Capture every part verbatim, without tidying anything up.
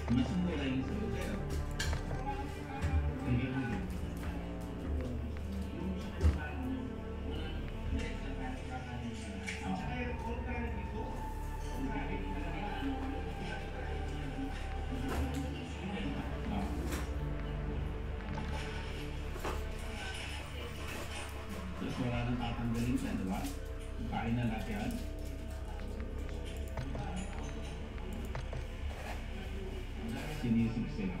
Mas mura yung sagot sa'yo. Tapos wala nang tatanggalin siya, di ba? Kain na lahat yan. Sinisig sila.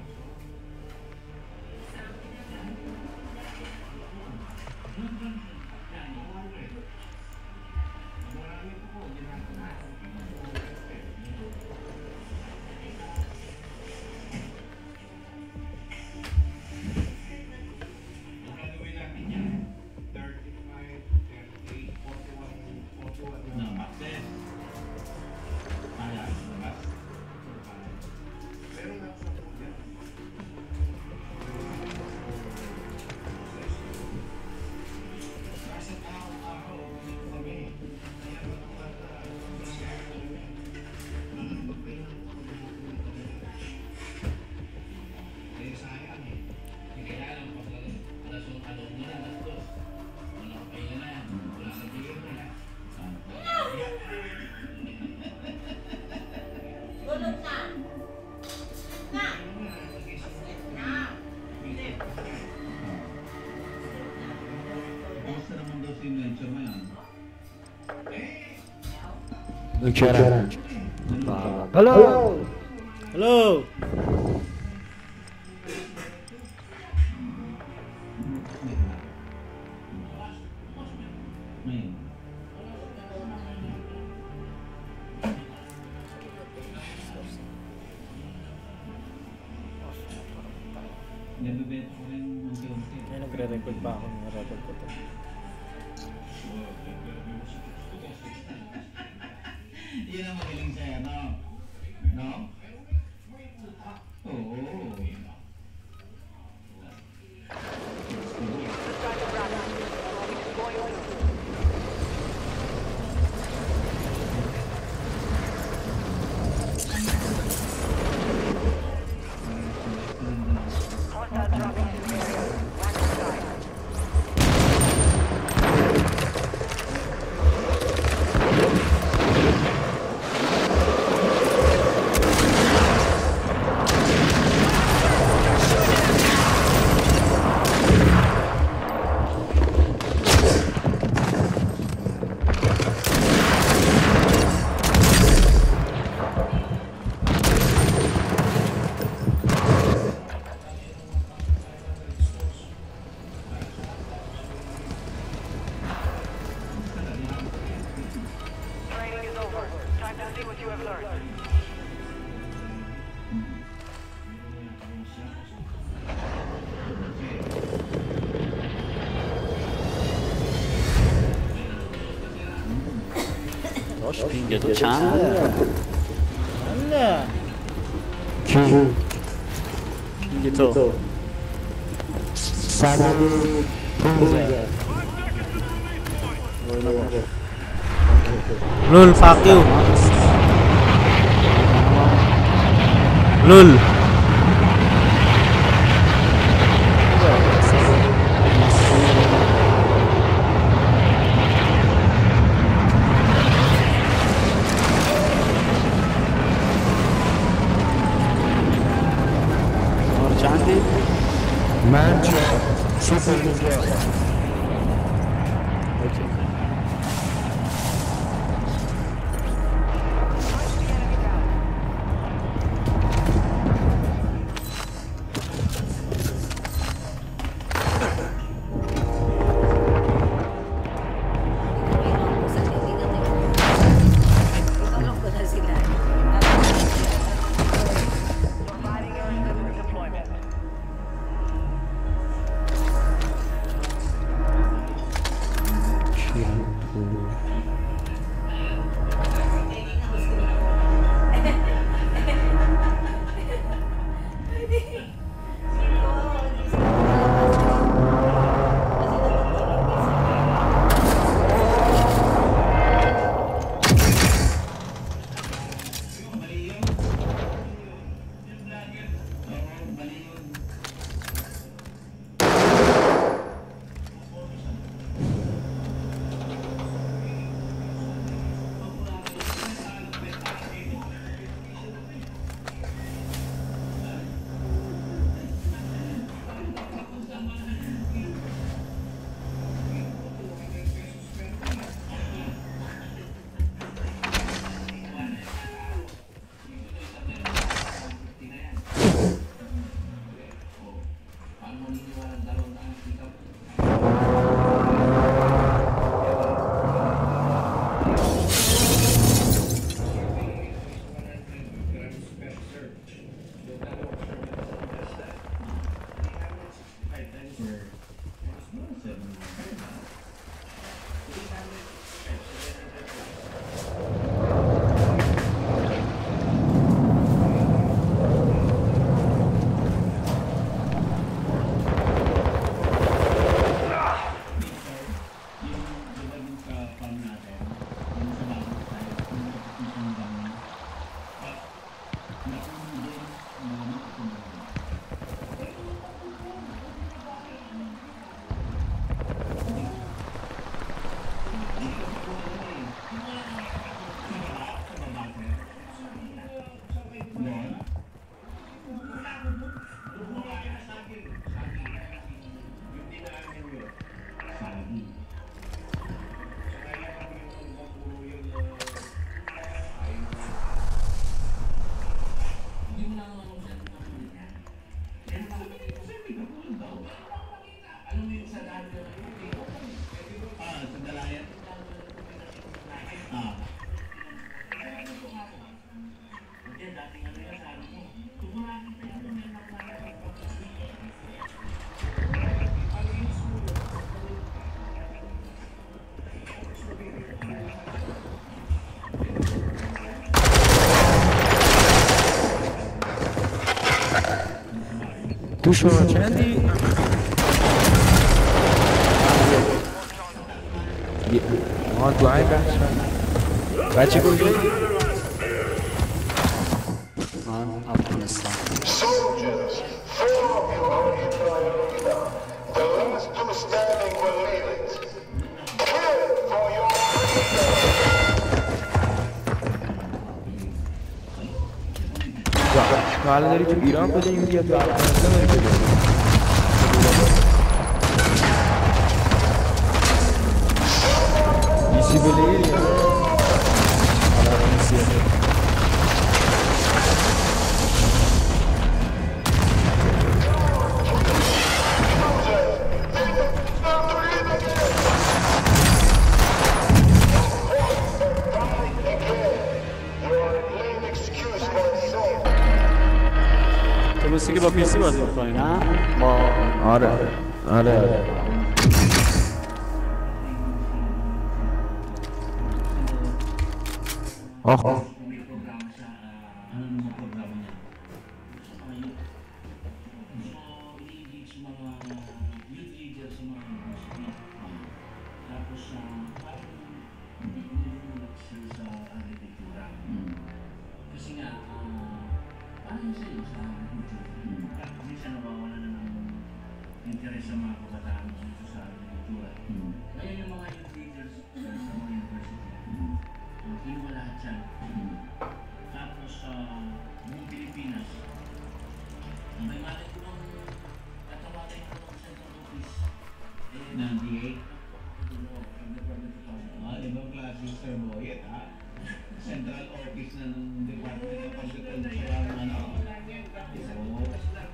Nagsiara. Hello! Hello! Ay, nagre-record pa ako. Nagre-record ko to. Yun ang magaling sa'yo, no? No? Oo. Good channel. Ano? Q. Dito. Sana Puza. Lul, fuck you. Lul. Mancha. Super Miguel. Too short, Andy. Yeah. On blind back. Right, you go. On up on the side. Soldiers, form your own arena. The last two standing will lead it. Kill for your Kala dari tu Iran pada yang dia tak. Isi beli ya. Orang isi. Terus sige ba P C ba sa fine? Ha? Mau. Ada, ada. Oh. May programa siya, ah, ano naman programa niya? Sa mga youth. So, i-engage sa mga youth leader sa mga university. Tapos, ah, parang nilulunod siya sa arkitektura. Kasi nga, ah, parang siya yun sa culture. Parang minsan nawawala na ng interest sa mga kabataan dito sa arkitektura. Ngayon yung mga youth leaders sa sa mga university, Uh, kinuha lahat yan. Tapos sa uh, buong Pilipinas, uh, may malay ko nung katawagan ko ng central office eh, ng D A. Ah, ibang klase Sir Boyet, ha? Central office na ng Department of Agriculture, ano? Oo.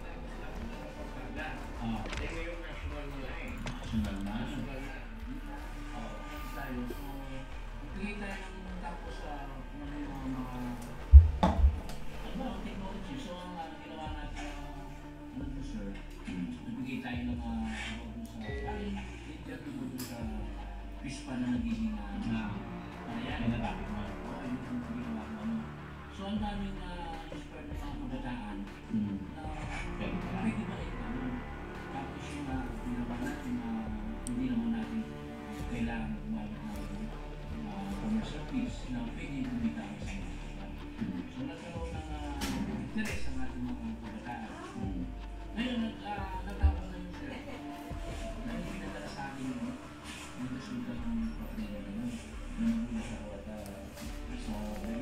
Ah. National na. Oo. Tayo. So, bigay tayo ng tapos sa mga mga mga ano ba, technology. So, ang uh, ginawa natin uh, ano po sir, nagbigay tayo ng uh, sa interview mo dun sa pispa na nagiging uh, na ayan, natapit mo. Oo, yun yung ginawa ko. Ano. So, ang daming uh, inspired ng mga kabataan na pwede ba ito. Tapos yung uh, ginawa natin na uh, hindi naman natin kailangan gumamit ng commercial piece na pwede kumita ang isang mga. So nagkaroon ng uh, interes ang ating mga kabataan. Ngayon, nag, uh, natapos na yung sila. Dahil pinadala sa akin yung nagasutan ng partner na nanguna sa kawata. So,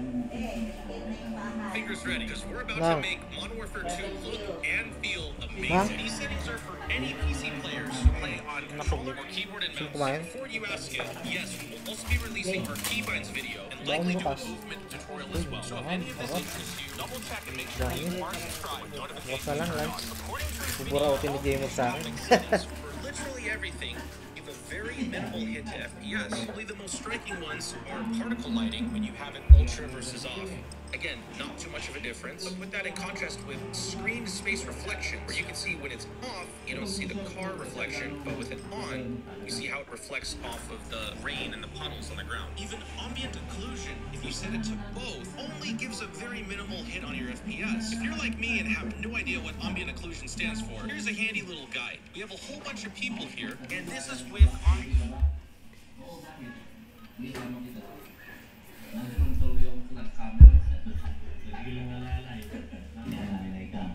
Fingers ready, because we're about to make Modern Warfare two look and feel amazing. These settings are for any P C players who play on controller or keyboard and mouse. Before you ask it, yes, we will also be releasing our keybinds video and likely do a movement tutorial as well. So if any of this interests you, double check and make sure you are subscribed. Notifications according to video, for literally everything. A very minimal hit to F P S. Probably the most striking ones are particle lighting when you have it ultra versus off. Again, not too much of a difference, but put that in contrast with screen to space reflection, where you can see when it's off, you don't see the car reflection, but with it on, you see how it reflects off of the rain and the puddles on the ground. Even ambient occlusion, if you set it to both, only gives a very minimal hit on your F P S. If you're like me and have no idea what ambient occlusion stands for, here's a handy little guide. We have a whole bunch of people here, and this is with ambient. nag-control yung flash camera. Lagi lang nalalay. Nalalay ka.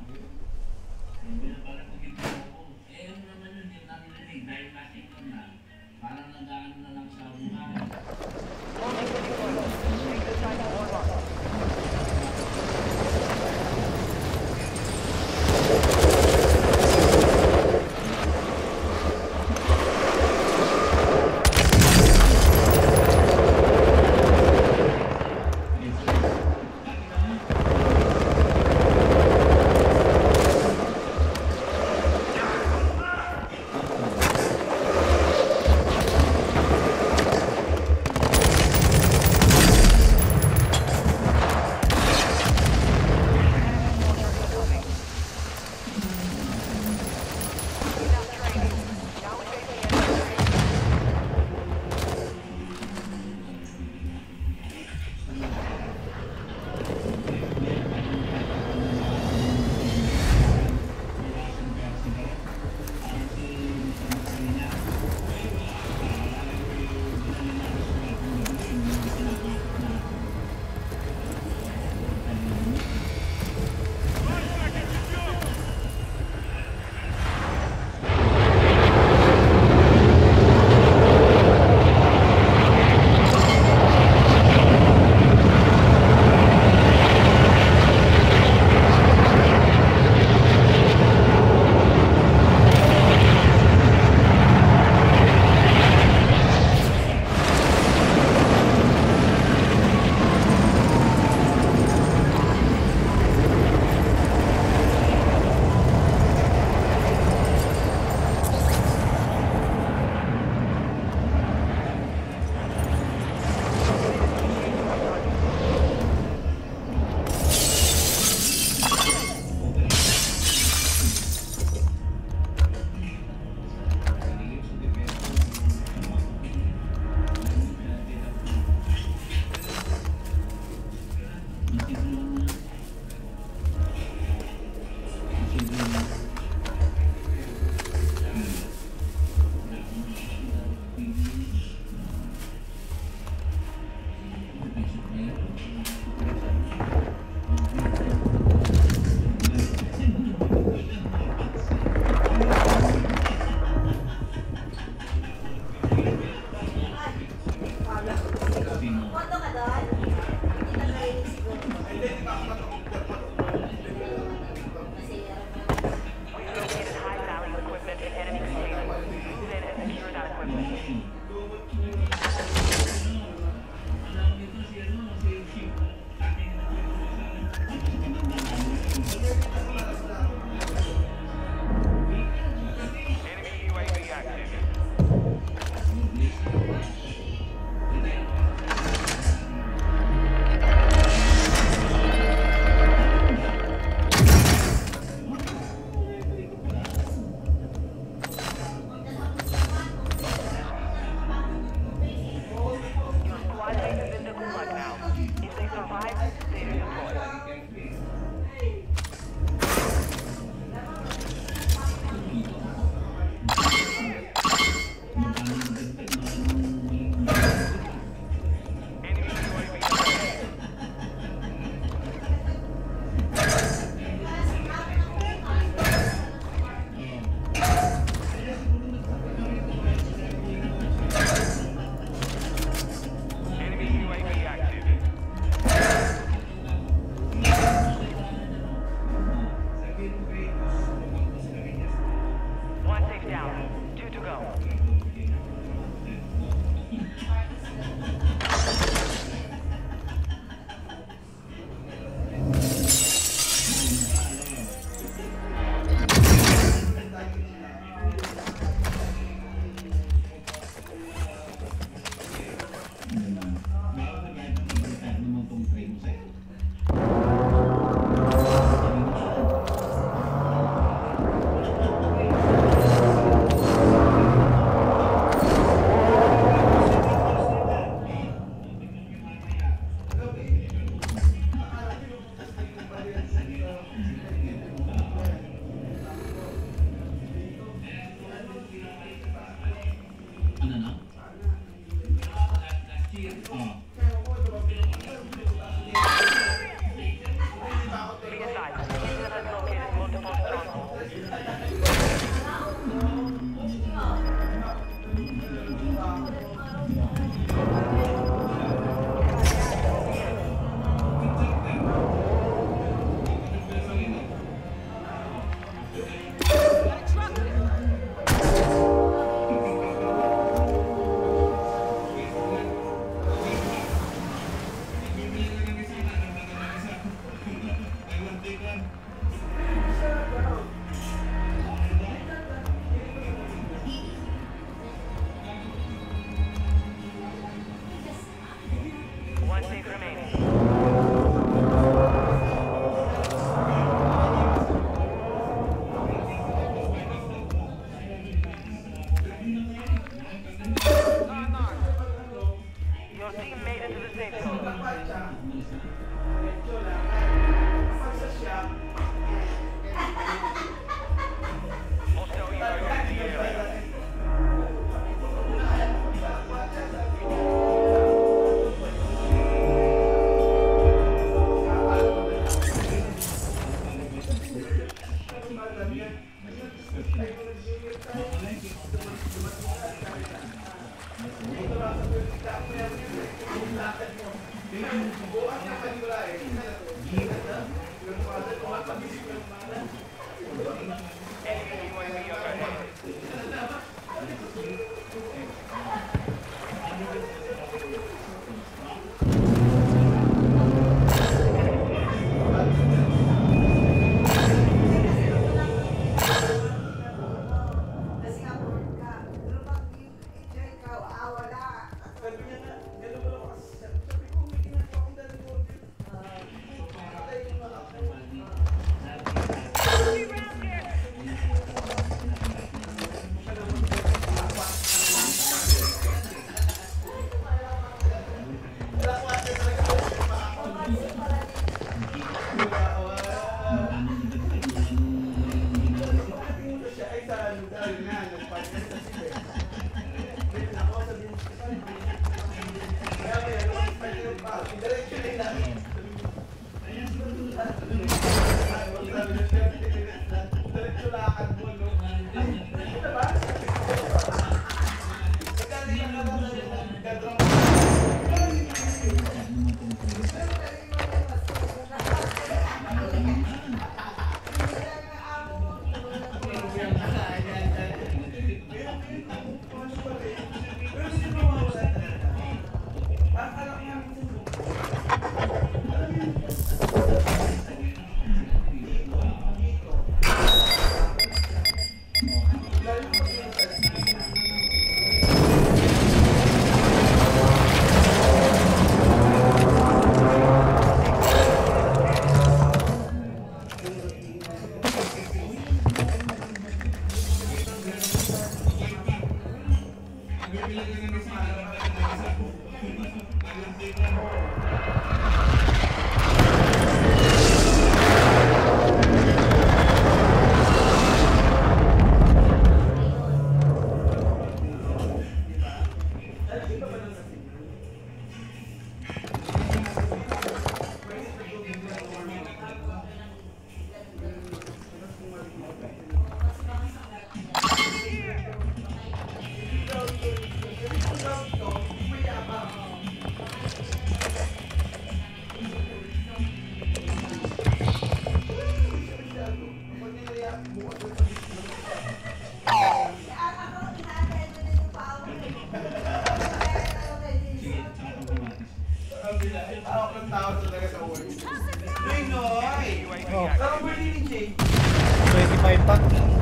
twenty-five pa.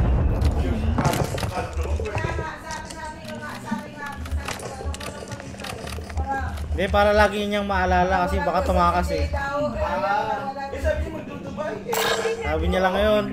Hindi, para lagi niyang maalala kasi baka tumakas eh. Sabi niya lang ngayon.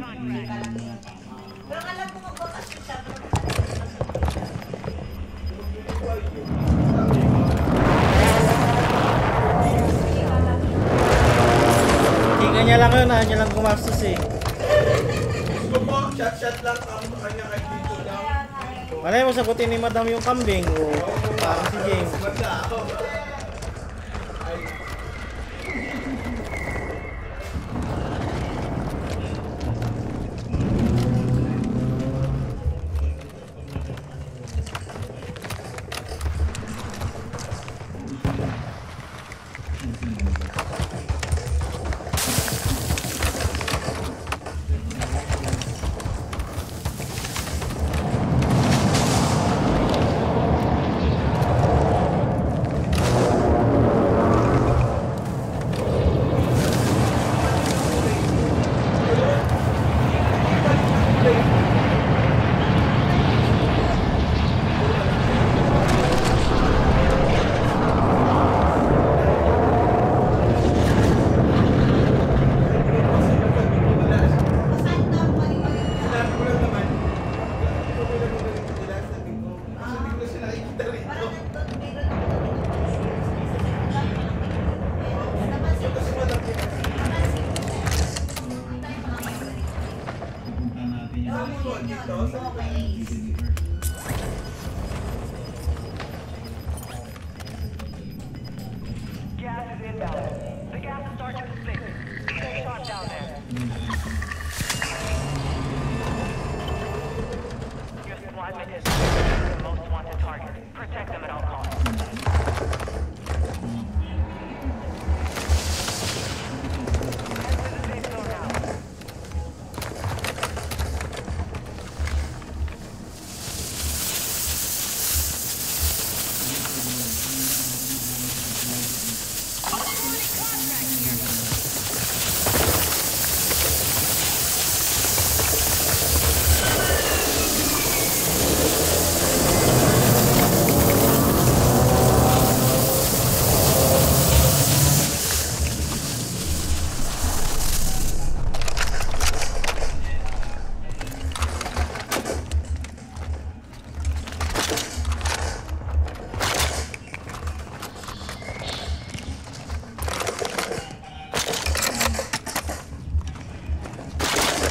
Tingnan niya lang ngayon, ayaw niya lang gumastos eh. Shot-shot lang ang kanya kay dito lang. Malay mo sagutin ni Madam yung kambing o parang si James.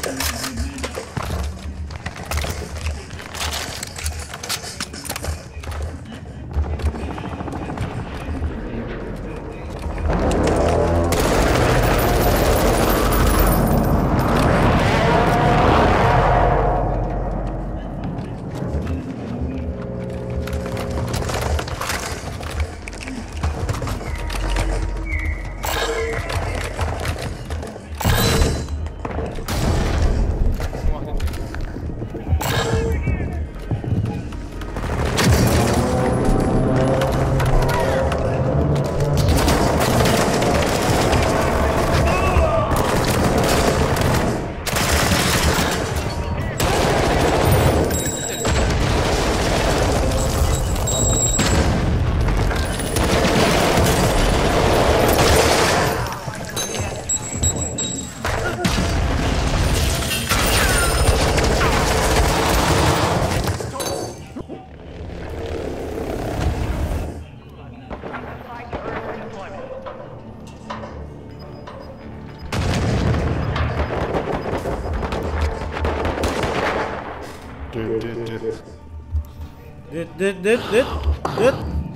Dude, dude, dude. Dit, dit, dit, dit, dit.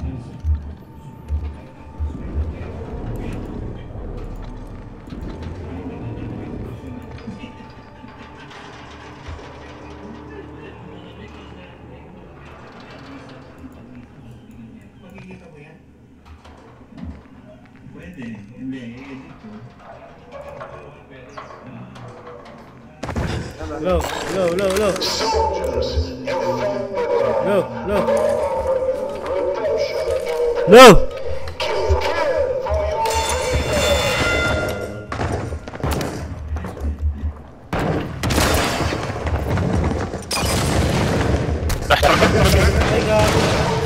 Makikita mo yan? Pwede. Hindi, i-edit ko. Low, low, low, low. Soldiers, defend the line. Low, low. Redemption. Low! Kill for your Ay, gago.